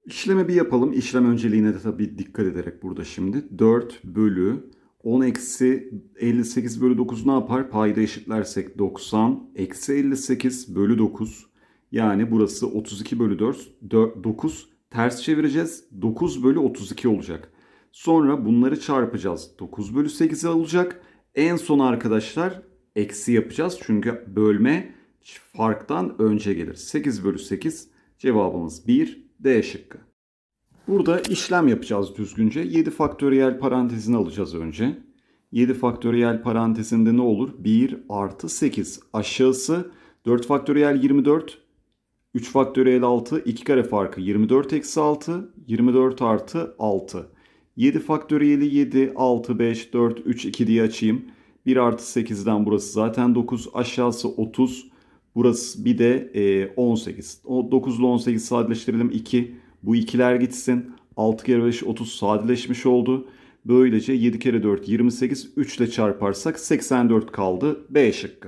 İşlemi bir yapalım. İşlem önceliğine de tabii dikkat ederek burada şimdi. 4 bölü 10 eksi 58 bölü 9 ne yapar? Payda eşitlersek 90 eksi 58 bölü 9. Yani burası 32 bölü 9. Ters çevireceğiz. 9 bölü 32 olacak. Sonra bunları çarpacağız. 9 bölü 8 olacak. En son arkadaşlar eksi yapacağız. Çünkü bölme farktan önce gelir. 8 bölü 8 cevabımız 1. D şıkkı. Burada işlem yapacağız düzgünce. 7 faktöriyel parantezini alacağız önce. 7 faktöriyel parantezinde ne olur? 1 artı 8. Aşağısı 4 faktöriyel 24. 3 faktöriyel 6. 2 kare farkı 24 eksi 6. 24 artı 6. 7 faktöriyeli 7, 6, 5, 4, 3, 2 diye açayım. 1 artı 8'den burası zaten 9. Aşağısı 30. Burası bir de 18. O 9 ile 18 sadeleştirelim 2. Bu ikiler gitsin. 6 kere 5 30 sadeleşmiş oldu. Böylece 7 kere 4 28. 3 ile çarparsak 84 kaldı. B şıkkı.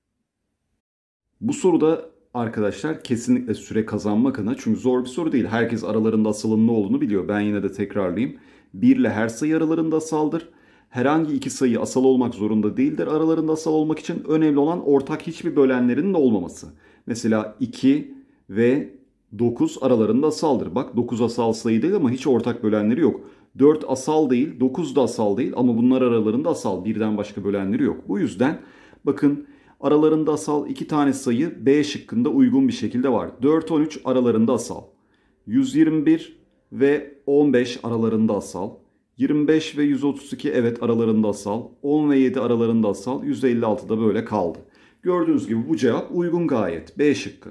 Bu soruda arkadaşlar kesinlikle süre kazanmak adına, çünkü zor bir soru değil. Herkes aralarında asalın ne olduğunu biliyor. Ben yine de tekrarlayayım. 1 ile her sayı aralarında asaldır. Herhangi iki sayı asal olmak zorunda değildir. Aralarında asal olmak için önemli olan ortak hiçbir bölenlerinin olmaması. Mesela 2 ve 9 aralarında asaldır. Bak 9 asal sayı değil ama hiç ortak bölenleri yok. 4 asal değil, 9 da asal değil ama bunlar aralarında asal. Birden başka bölenleri yok. Bu yüzden bakın, aralarında asal iki tane sayı B şıkkında uygun bir şekilde var. 4, 13 aralarında asal. 121 ve 15 aralarında asal. 25 ve 132 evet aralarında asal. 10 ve 7 aralarında asal. 156 da böyle kaldı. Gördüğünüz gibi bu cevap uygun gayet. B şıkkı.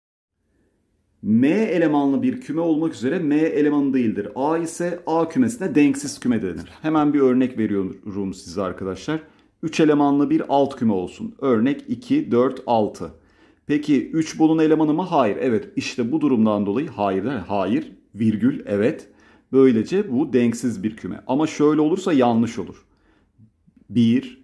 M elemanlı bir küme olmak üzere M elemanı değildir. A ise A kümesine denksiz küme denir. Hemen bir örnek veriyorum size arkadaşlar. 3 elemanlı bir alt küme olsun. Örnek 2, 4, 6. Peki 3 bunun elemanı mı? Hayır. Evet. İşte bu durumdan dolayı hayır, hayır, virgül, evet. Böylece bu denksiz bir küme. Ama şöyle olursa yanlış olur. 1,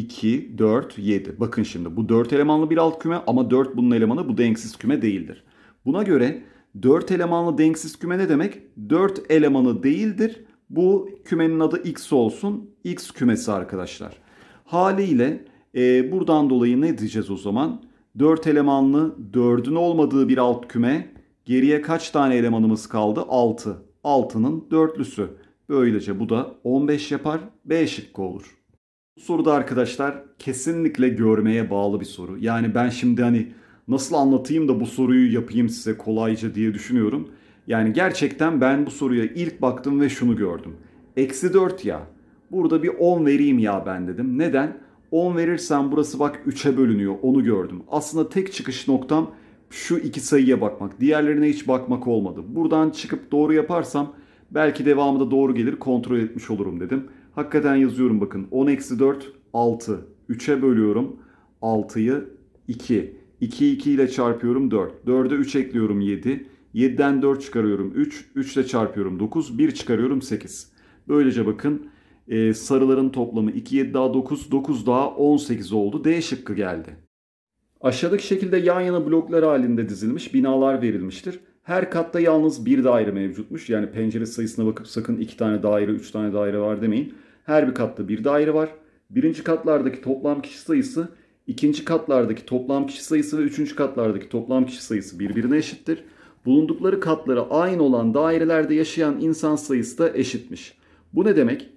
2, 4, 7. Bakın şimdi bu 4 elemanlı bir alt küme ama 4 bunun elemanı, bu denksiz küme değildir. Buna göre 4 elemanlı denksiz küme ne demek? 4 elemanı değildir. Bu kümenin adı X olsun. X kümesi arkadaşlar. Haliyle buradan dolayı ne diyeceğiz o zaman? 4 elemanlı 4'ün olmadığı bir alt küme. Geriye kaç tane elemanımız kaldı? 6. 6'nın dörtlüsü. Böylece bu da 15 yapar. B şıkkı olur. Bu soruda arkadaşlar kesinlikle görmeye bağlı bir soru. Yani ben şimdi hani nasıl anlatayım da bu soruyu yapayım size kolayca diye düşünüyorum. Yani gerçekten ben bu soruya ilk baktım ve şunu gördüm. Eksi 4 ya. Burada bir 10 vereyim ya ben dedim. Neden? 10 verirsem burası bak 3'e bölünüyor. Onu gördüm. Aslında tek çıkış noktam şu iki sayıya bakmak. Diğerlerine hiç bakmak olmadı. Buradan çıkıp doğru yaparsam belki devamı da doğru gelir, kontrol etmiş olurum dedim. Hakikaten yazıyorum bakın. 10 eksi 4 6. 3'e bölüyorum. 6'yı 2. 2'yi 2 ile çarpıyorum 4. 4'e 3 ekliyorum 7. 7'den 4 çıkarıyorum 3. 3 ile çarpıyorum 9. 1 çıkarıyorum 8. Böylece bakın sarıların toplamı 2, 7 daha 9. 9 daha 18 oldu. D şıkkı geldi. Aşağıdaki şekilde yan yana bloklar halinde dizilmiş binalar verilmiştir. Her katta yalnız bir daire mevcutmuş. Yani pencere sayısına bakıp sakın 2 tane daire, 3 tane daire var demeyin. Her bir katta bir daire var. Birinci katlardaki toplam kişi sayısı, ikinci katlardaki toplam kişi sayısı ve üçüncü katlardaki toplam kişi sayısı birbirine eşittir. Bulundukları katları aynı olan dairelerde yaşayan insan sayısı da eşitmiş. Bu ne demek?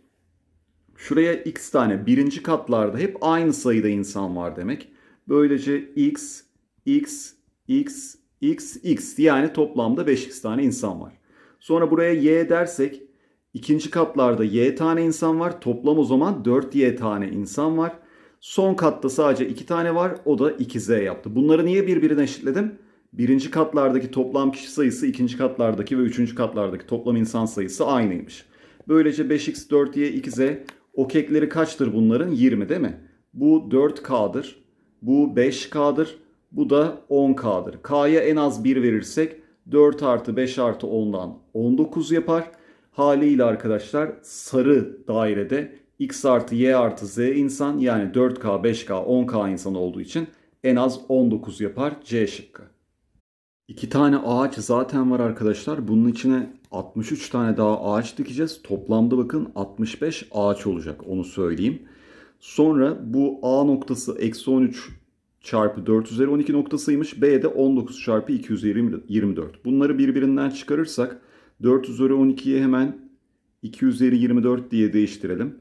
Şuraya x tane birinci katlarda hep aynı sayıda insan var demek. Böylece x, x, x, x, x, yani toplamda 5x tane insan var. Sonra buraya y dersek ikinci katlarda y tane insan var. Toplam o zaman 4y tane insan var. Son katta sadece 2 tane var. O da 2z yaptı. Bunları niye birbirine eşitledim? Birinci katlardaki toplam kişi sayısı ikinci katlardaki ve üçüncü katlardaki toplam insan sayısı aynıymış. Böylece 5x, 4y, 2z, o kekleri kaçtır bunların? 20 değil mi? Bu 4K'dır. Bu 5K'dır. Bu da 10K'dır. K'ya en az 1 verirsek 4 artı 5 artı 10'dan 19 yapar. Haliyle arkadaşlar sarı dairede x artı y artı z insan, yani 4K, 5K, 10K insan olduğu için en az 19 yapar. C şıkkı. 2 tane ağaç zaten var arkadaşlar. Bunun içine 63 tane daha ağaç dikeceğiz. Toplamda bakın 65 ağaç olacak. Onu söyleyeyim. Sonra bu A noktası eksi 13 çarpı 4 üzeri 12 noktasıymış. B de 19 çarpı 2 üzeri 24. Bunları birbirinden çıkarırsak 4 üzeri 12'ye hemen 2 üzeri 24 diye değiştirelim.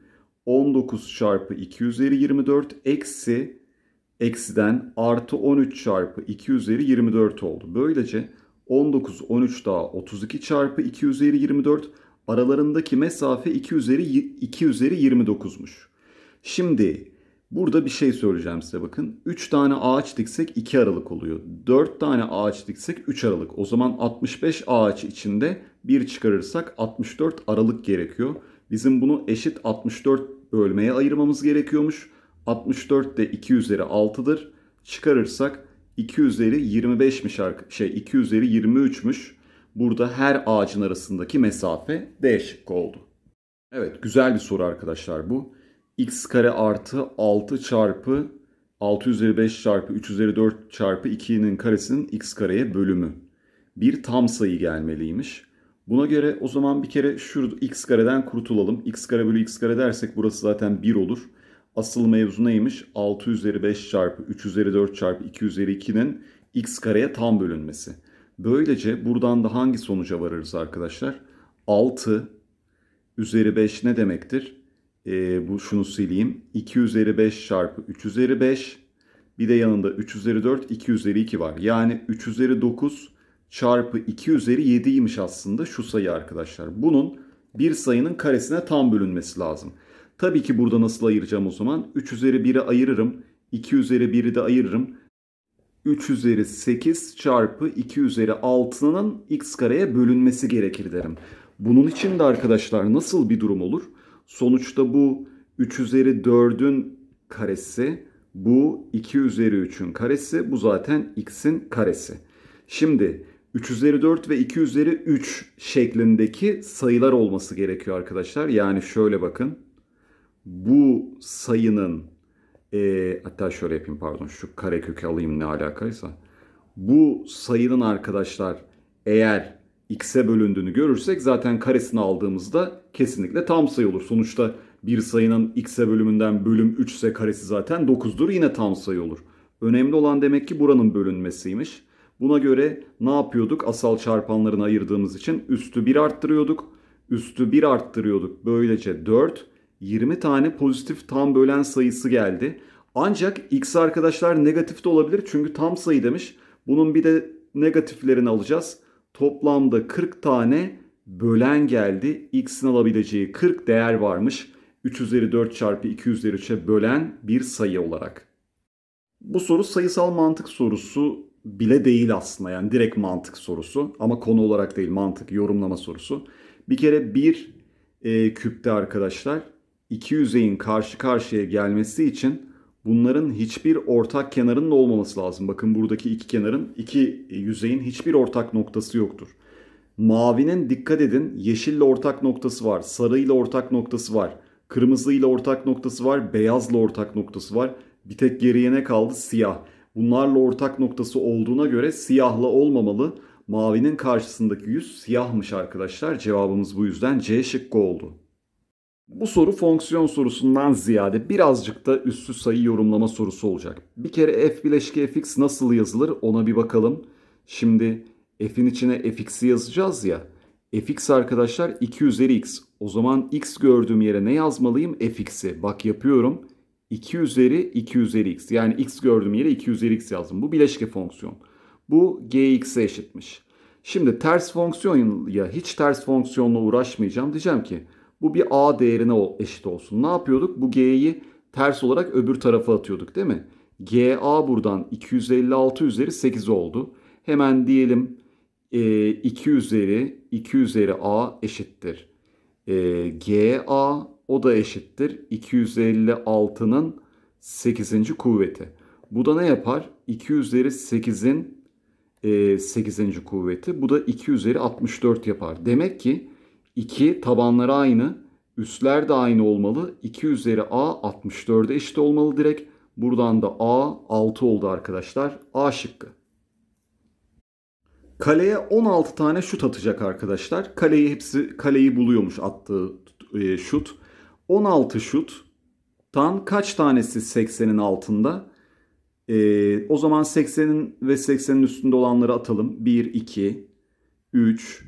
19 çarpı 2 üzeri 24 eksi eksiden artı 13 çarpı 2 üzeri 24 oldu. Böylece 19, 13 daha 32 çarpı 2 üzeri 24 aralarındaki mesafe 2 üzeri 29'muş. Şimdi burada bir şey söyleyeceğim size bakın. 3 tane ağaç diksek 2 aralık oluyor. 4 tane ağaç diksek 3 aralık. O zaman 65 ağaç içinde 1 çıkarırsak 64 aralık gerekiyor. Bizim bunu eşit 64 bölmeye ayırmamız gerekiyormuş. 64 de 2 üzeri 6'dır. Çıkarırsak 2 üzeri 25'miş 2 üzeri 23'müş. Burada her ağacın arasındaki mesafe D şıkkı oldu. Evet, güzel bir soru arkadaşlar bu. X kare artı 6 çarpı 6 üzeri 5 çarpı 3 üzeri 4 çarpı 2'nin karesinin x kareye bölümü. Bir tam sayı gelmeliymiş. Buna göre o zaman bir kere şurada x kareden kurtulalım. X kare bölü x kare dersek burası zaten 1 olur. Asıl mevzu neymiş? 6 üzeri 5 çarpı 3 üzeri 4 çarpı 2 üzeri 2'nin x kareye tam bölünmesi. Böylece buradan da hangi sonuca varırız arkadaşlar? 6 üzeri 5 ne demektir? Şunu sileyim. 2 üzeri 5 çarpı 3 üzeri 5. Bir de yanında 3 üzeri 4, 2 üzeri 2 var. Yani 3 üzeri 9 çarpı 2 üzeri 7'ymiş aslında şu sayı arkadaşlar. Bunun bir sayının karesine tam bölünmesi lazım. Tabii ki burada nasıl ayıracağım o zaman? 3 üzeri 1'i ayırırım. 2 üzeri 1'i de ayırırım. 3 üzeri 8 çarpı 2 üzeri 6'nın x kareye bölünmesi gerekir derim. Bunun için de arkadaşlar nasıl bir durum olur? Sonuçta bu 3 üzeri 4'ün karesi, bu 2 üzeri 3'ün karesi, bu zaten x'in karesi. Şimdi 3 üzeri 4 ve 2 üzeri 3 şeklindeki sayılar olması gerekiyor arkadaşlar. Yani şöyle bakın. Bu sayının hatta şöyle yapayım pardon şu karekökü alayım ne alakaysa. Bu sayının arkadaşlar eğer x'e bölündüğünü görürsek zaten karesini aldığımızda kesinlikle tam sayı olur. Sonuçta bir sayının x'e bölümünden bölüm 3 ise karesi zaten 9'dur yine tam sayı olur. Önemli olan demek ki buranın bölünmesiymiş. Buna göre ne yapıyorduk? Asal çarpanlarını ayırdığımız için üstü 1 arttırıyorduk. Üstü 1 arttırıyorduk. Böylece 4, 20 tane pozitif tam bölen sayısı geldi. Ancak x arkadaşlar negatif de olabilir çünkü tam sayı demiş. Bunun bir de negatiflerini alacağız. Toplamda 40 tane bölen geldi. X'in alabileceği 40 değer varmış. 3 üzeri 4 çarpı 2 üzeri 3'e bölen bir sayı olarak. Bu soru sayısal mantık sorusu bile değil aslında. Yani direkt mantık sorusu. Ama konu olarak değil, mantık, yorumlama sorusu. Bir kere bir küpte arkadaşlar iki yüzeyin karşı karşıya gelmesi için bunların hiçbir ortak kenarının olmaması lazım. Bakın buradaki iki yüzeyin hiçbir ortak noktası yoktur. Mavinin dikkat edin yeşille ortak noktası var, sarıyla ortak noktası var, kırmızıyla ortak noktası var, beyazla ortak noktası var. Bir tek geriye ne kaldı? Siyah. Bunlarla ortak noktası olduğuna göre siyahla olmamalı. Mavinin karşısındaki yüz siyahmış arkadaşlar. Cevabımız bu yüzden C şıkkı oldu. Bu soru fonksiyon sorusundan ziyade birazcık da üssü sayı yorumlama sorusu olacak. Bir kere f bileşki fx nasıl yazılır ona bir bakalım. Şimdi f'in içine fx'i yazacağız ya. Fx arkadaşlar 2 üzeri x. O zaman x gördüğüm yere ne yazmalıyım? Fx'i. Bak yapıyorum. 2 üzeri 2 üzeri x. Yani x gördüğüm yere 2 üzeri x yazdım. Bu bileşke fonksiyon. Bu gx'e eşitmiş. Şimdi ters fonksiyon ya hiç ters fonksiyonla uğraşmayacağım. Diyeceğim ki bu bir a değerine eşit olsun. Ne yapıyorduk? Bu g'yi ters olarak öbür tarafa atıyorduk değil mi? Ga buradan 256 üzeri 8 oldu. Hemen diyelim 2 üzeri a eşittir. Ga o da eşittir 256'nın 8. kuvveti. Bu da ne yapar? 2 üzeri 8'in 8. kuvveti. Bu da 2 üzeri 64 yapar. Demek ki 2 tabanları aynı. Üstler de aynı olmalı. 2 üzeri a 64'e eşit olmalı direkt. Buradan da a 6 oldu arkadaşlar. A şıkkı. Kaleye 16 tane şut atacak arkadaşlar. Kaleyi buluyormuş attığı şut. 16 şuttan kaç tanesi 80'in altında? O zaman 80'in ve 80'in üstünde olanları atalım. 1, 2, 3,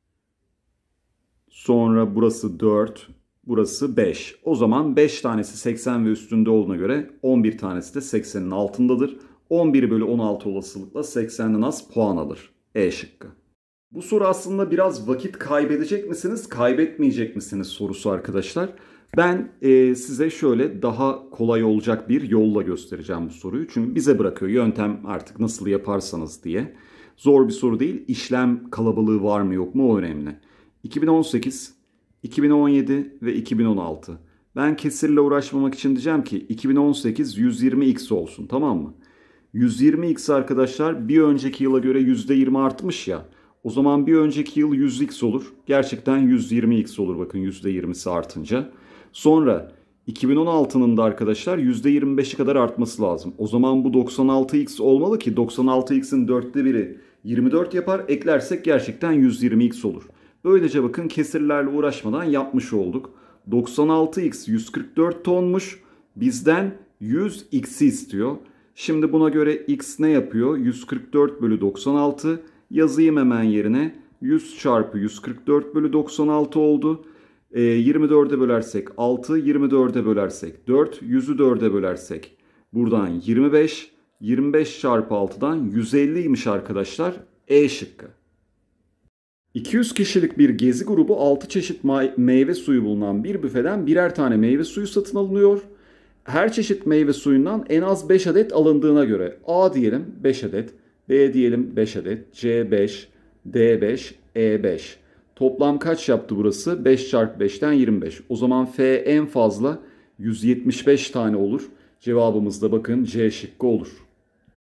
sonra burası 4, burası 5. O zaman 5 tanesi 80 ve üstünde olduğuna göre 11 tanesi de 80'in altındadır. 11 bölü 16 olasılıkla 80'den az puan alır. E şıkkı. Bu soru aslında biraz vakit kaybedecek misiniz, kaybetmeyecek misiniz sorusu arkadaşlar. Ben size şöyle daha kolay olacak bir yolla göstereceğim bu soruyu. Çünkü bize bırakıyor yöntem artık nasıl yaparsanız diye. Zor bir soru değil. İşlem kalabalığı var mı yok mu o önemli. 2018, 2017 ve 2016. Ben kesirle uğraşmamak için diyeceğim ki 2018 120x olsun, tamam mı? 120x arkadaşlar bir önceki yıla göre %20 artmış ya. O zaman bir önceki yıl 100x olur. Gerçekten 120x olur bakın %20'si artınca. Sonra 2016'nın da arkadaşlar %25'i kadar artması lazım. O zaman bu 96x olmalı ki 96x'in 4'te biri 24 yapar. Eklersek gerçekten 120x olur. Böylece bakın kesirlerle uğraşmadan yapmış olduk. 96x 144 tonmuş. Bizden 100x'i istiyor. Şimdi buna göre x ne yapıyor? 144 bölü 96. Yazayım hemen yerine. 100 çarpı 144 bölü 96 oldu. 24'e bölersek 6, 24'e bölersek 4, 100'ü 4'e bölersek buradan 25, 25 çarpı 6'dan 150'ymiş arkadaşlar. E şıkkı. 200 kişilik bir gezi grubu 6 çeşit meyve suyu bulunan bir büfeden birer tane meyve suyu satın alınıyor. Her çeşit meyve suyundan en az 5 adet alındığına göre A diyelim 5 adet, B diyelim 5 adet, C 5, D 5, E 5. Toplam kaç yaptı burası? 5 çarpı 5'ten 25. O zaman F en fazla 175 tane olur. Cevabımız da bakın C şıkkı olur.